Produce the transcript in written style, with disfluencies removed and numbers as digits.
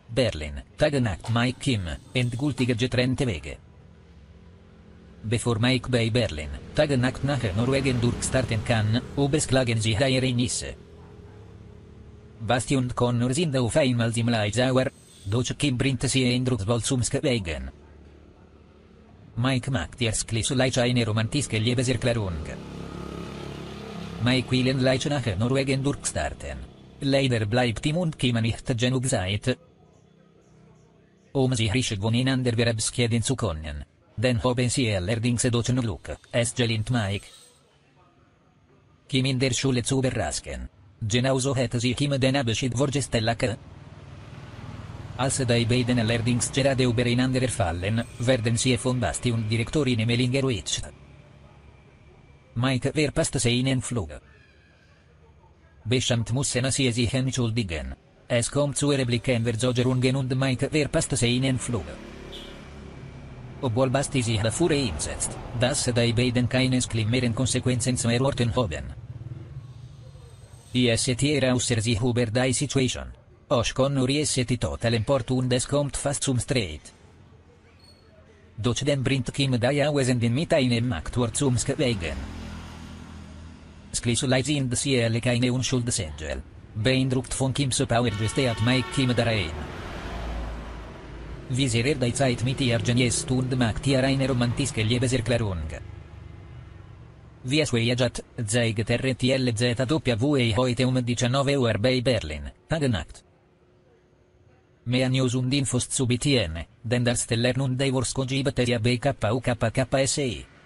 Berlin, Tagenacht Mike Kim, endgültige getrennte Wege. Bevor Mike bei Berlin, Tagenacht nach Norwegen durchstarten kann, überklagen sie ihre Nisse. Basti und Connor sind auf einmal ziemlich sauer, doch Kim bringt sie eindrucksvoll zum Schweigen. Mike macht erst gleich eine romantische Liebeserklärung. Mike will gleich nach Norwegen durchstarten. Leider bleibt ihm und Kim nicht genug Zeit, sich richtig voneinander verabschieden zu können. Dann haben sie allerdings doch noch Glück, es gelingt Mike, Kim in der Schule zu überraschen. Genauso hätte sich Kim den Abschied vorgestellt. Als die beiden allerdings gerade übereinander fallen, werden sie von Basti und Direktorin Emeling gerutscht. Mike verpasst seinen Flug. Beschämt müssen sie sich entschuldigen. Es kommt zu Replickenversorgung und Mike verpasst seinen Flug. Obwohl Basti sich dafür einsetzt, dass die beiden keine schlimmeren Konsequenzen zu erwarten haben. Ist außer sich über die Situation. Auch Connor ist total empört und es kommt fast zum Streit. Doch dann bringt Kim die Aussenden mit einem Aktor zum Schweigen. Schließlich sind sie alle keine Unschuldsengel. Beeindruckt von Kims Power steht Mike Kim darein. Wie sehr die Zeit mit ihr genießt und macht ihr eine romantische Liebeserklärung. Wie es weijat, zeigt RTLZW heute 19 Uhr bei Berlin, Tagenacht. Mehr News und Infos zu BTN, den Darstellern und Divors Kojibteria BKUKKSI.